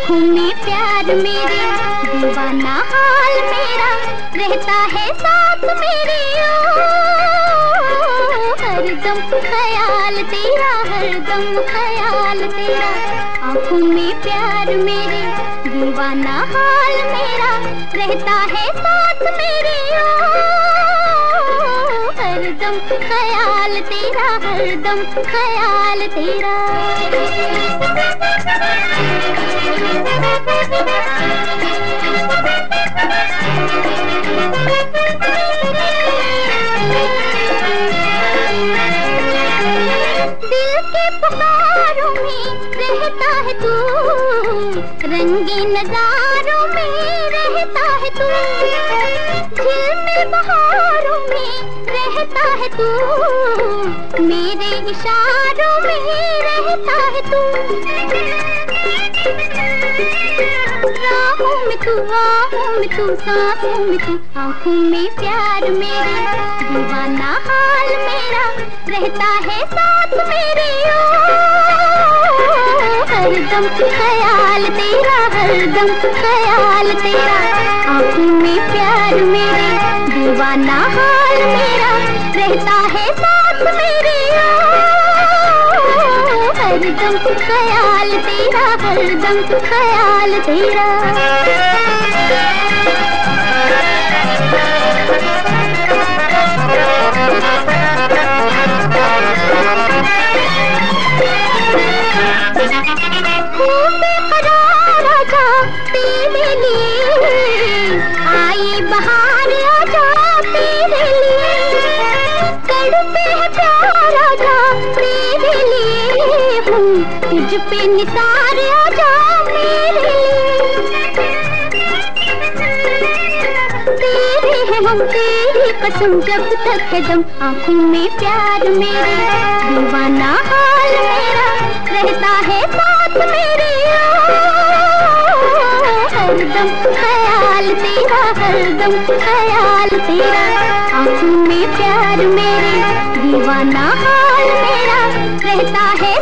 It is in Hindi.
आँखों में प्यार मेरे, दीवाना हाल मेरा, रहता है साथ मेरे हरदम ख्याल तेरा, हरदम ख्याल तेरा। आँखों में प्यार मेरे, दीवाना हाल मेरा, रहता है साथ मेरे हरदम ख्याल तेरा, हरदम ख्याल तेरा। दिल के पुकारों में रहता है तू, रंगीन नजारों में रहता है तू, झिलमिल बहारों में रहता है तू, मेरे इशारों में रहता है तू। राहों में तू, आहों में तू, सांसों में तू, आँखों में प्यार मेरे, दीवाना हाल मेरा, रहता है साथ मेरे हरदम ख्याल तेरा, हरदम ख्याल तेरा। आँखों में प्यार मेरे, दीवाना हाल मेरा, रहता है साथ मेरे हरदम ख्याल तेरा, हरदम ख्याल तेरा। तेरे लिए आई बहार आजा, तेरे लिए तड़पे है प्यार आजा, तेरे लिए हूँ तुझ पे निसार आजा, मेरे तेरे हैं हम, तेरी कसम जब तक है दम। आँखों में प्यार मेरे, दीवाना हाल मेरा, रहता है साथ मेरे हरदम ख्याल तेरा, हरदम ख्याल तेरा। आँखों में प्यार मेरे, दीवाना हाल मेरा, रहता है